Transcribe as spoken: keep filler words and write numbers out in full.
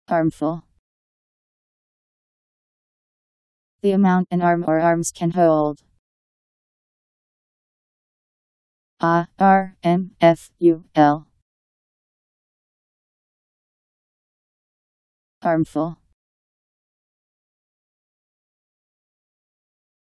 Armful. The amount an arm or arms can hold. A R M F U L. Armful.